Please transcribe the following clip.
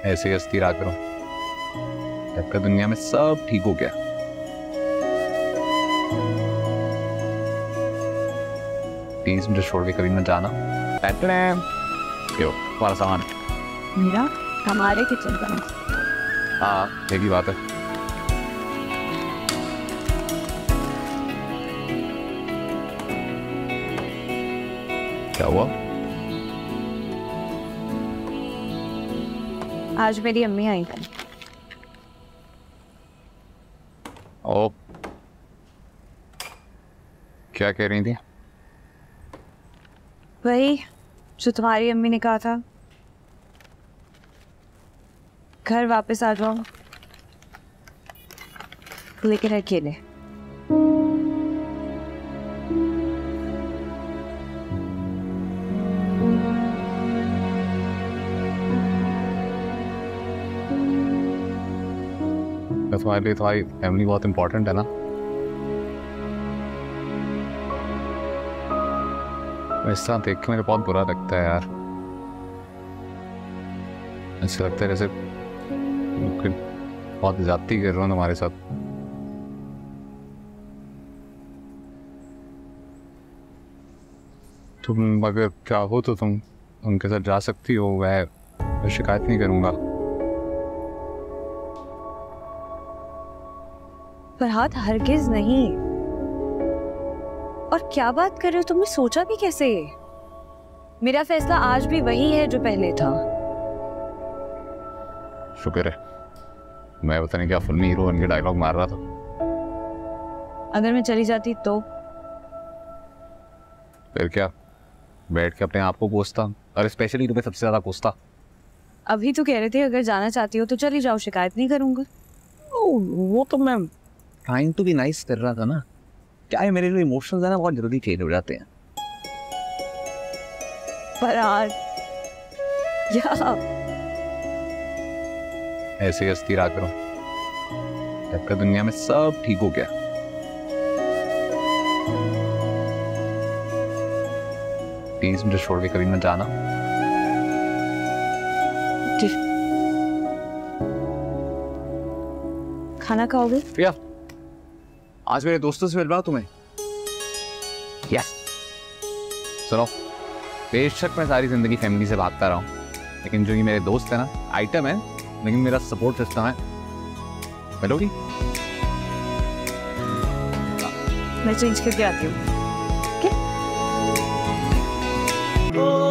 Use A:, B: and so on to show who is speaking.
A: ऐसे ही हंसती रहा करो, जब तक दुनिया में सब ठीक हो गया। प्लीज मुझे छोड़ के कभी मत जाना। क्यों? तुम्हारा सामान
B: मेरा हमारे किचन का।
A: हाँ, ये भी बात है। क्या हुआ?
B: आज मेरी अम्मी आई थी।
A: ओ, क्या कह रही थी?
B: वही जो तुम्हारी अम्मी ने कहा था, घर वापस आ जाओ, लेकिन अकेले।
A: तुम्हारे लिए तुम्हारी फैमिली बहुत इम्पोर्टेंट है ना। ऐसा देख के मुझे बहुत बुरा लगता है यार। ऐसा लगता है जैसे बहुत ज्यादती कर रहा हूँ तुम्हारे साथ। तुम अगर चाहो तो तुम उनके साथ जा सकती हो, मैं शिकायत नहीं करूँगा।
B: फरहाद, हरगिज नहीं। और क्या बात कर रहे हो? तुमने सोचा भी कैसे? मेरा फैसला आज भी वही है जो पहले था।
A: शुक्र है, मैं पता नहीं क्या फिल्मी हीरो बन के डायलॉग मार रहा था।
B: अगर मैं चली जाती तो?
A: फिर क्या, बैठ के अपने आप को कोसता, और स्पेशली तुम्हें सबसे ज्यादा कोसता।
B: अभी तो कह रहे थे अगर जाना चाहती हो तो चली जाओ, शिकायत नहीं करूंगा।
A: वो तो मैं ट्राइंग टू बी नाइस कर रहा था ना। क्या है, मेरे लिए इमोशंस है ना, बहुत जल्दी चेंज हो जाते हैं।
B: फरहाद,
A: ऐसे ही हंसती रहा करो, जब तक दुनिया में सब ठीक हो गया। प्लीज मुझे छोड़ के कभी मत जाना।
B: खाना खाओगे?
A: प्रिया, आज मेरे दोस्तों से मिल रहा हूं तुम्हें। यस, सुनो, बेशक मैं सारी जिंदगी फैमिली से भागता रहा हूं, लेकिन जो ये मेरे दोस्त है ना, आइटम है, लेकिन मेरा सपोर्ट सिस्टम है। मिलोगी?
B: मैं चेंज करके आती हूँ।